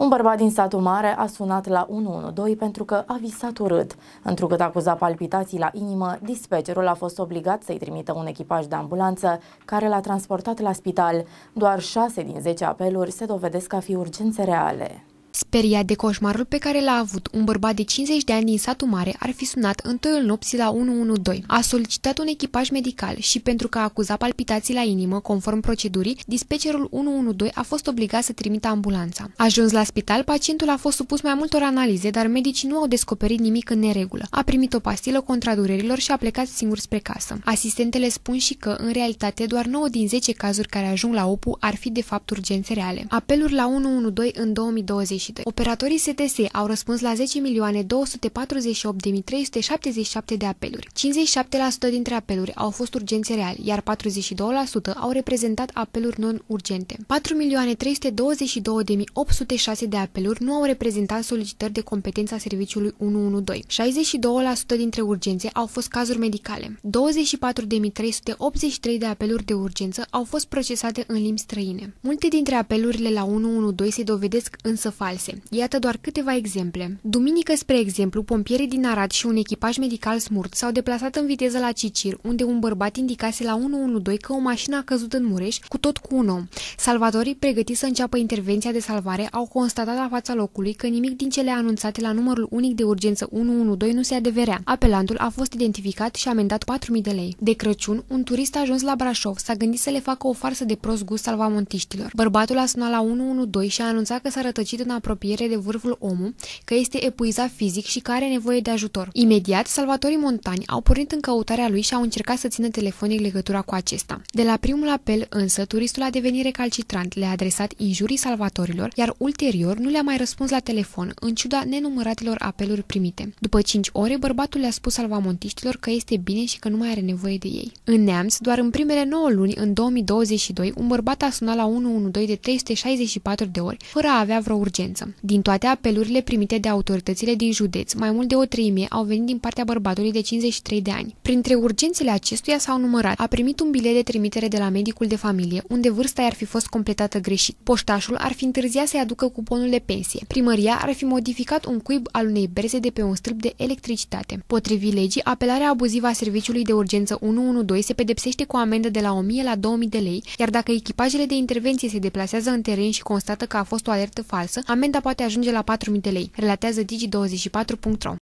Un bărbat din satul mare a sunat la 112 pentru că a visat urât. Întrucât acuza palpitații la inimă, dispetcherul a fost obligat să-i trimită un echipaj de ambulanță care l-a transportat la spital. Doar 6 din 10 apeluri se dovedesc a fi urgențe reale. Speriat de coșmarul pe care l-a avut, un bărbat de 50 de ani din satul mare ar fi sunat în toiul nopții la 112. A solicitat un echipaj medical și pentru că a acuzat palpitații la inimă, conform procedurii, dispetcherul 112 a fost obligat să trimită ambulanța. Ajuns la spital, pacientul a fost supus mai multor analize, dar medicii nu au descoperit nimic în neregulă. A primit o pastilă contra durerilor și a plecat singur spre casă. Asistentele spun și că, în realitate, doar 9 din 10 cazuri care ajung la OPU ar fi de fapt urgențe reale. Apeluri la 112 în 2020. Operatorii STS au răspuns la 10.248.377 de apeluri. 57% dintre apeluri au fost urgențe reale, iar 42% au reprezentat apeluri non-urgente. 4.322.806 de apeluri nu au reprezentat solicitări de competență a serviciului 112. 62% dintre urgențe au fost cazuri medicale. 24.383 de apeluri de urgență au fost procesate în limbi străine. Multe dintre apelurile la 112 se dovedesc însă false. Iată doar câteva exemple. Duminică, spre exemplu, pompierii din Arad și un echipaj medical smurt s-au deplasat în viteză la Cicir, unde un bărbat indicase la 112 că o mașină a căzut în Mureș, cu tot cu un om. Salvatorii, pregătiți să înceapă intervenția de salvare, au constatat la fața locului că nimic din cele anunțate la numărul unic de urgență 112 nu se adeverea. Apelantul a fost identificat și amendat 4.000 de lei. De Crăciun, un turist a ajuns la Brașov s-a gândit să le facă o farsă de prost gust salvamontiștilor. Bărbatul a sunat la 112 și a anunțat că s-a rătăcit în apropiere de vârful Omu, că este epuizat fizic și că are nevoie de ajutor. Imediat, salvatorii montani au pornit în căutarea lui și au încercat să țină telefonic legătura cu acesta. De la primul apel, însă, turistul a devenit recalcitrant, le-a adresat injurii salvatorilor, iar ulterior nu le-a mai răspuns la telefon, în ciuda nenumăratelor apeluri primite. După 5 ore, bărbatul le-a spus salvamontiștilor că este bine și că nu mai are nevoie de ei. În Neamț, doar în primele 9 luni, în 2022, un bărbat a sunat la 112 de 364 de ori, fără a avea vreo urgență. Din toate apelurile primite de autoritățile din județ, mai mult de o treime au venit din partea bărbatului de 53 de ani. Printre urgențele acestuia s-au numărat: a primit un bilet de trimitere de la medicul de familie, unde vârsta i-ar fi fost completată greșit. Poștașul ar fi întârziat să-i aducă cuponul de pensie. Primăria ar fi modificat un cuib al unei berze de pe un stâlp de electricitate. Potrivit legii, apelarea abuzivă a serviciului de urgență 112 se pedepsește cu o amendă de la 1.000 la 2.000 de lei, iar dacă echipajele de intervenție se deplasează în teren și constată că a fost o alertă falsă, amenda poate ajunge la 4.000 de lei, relatează Digi24.ro.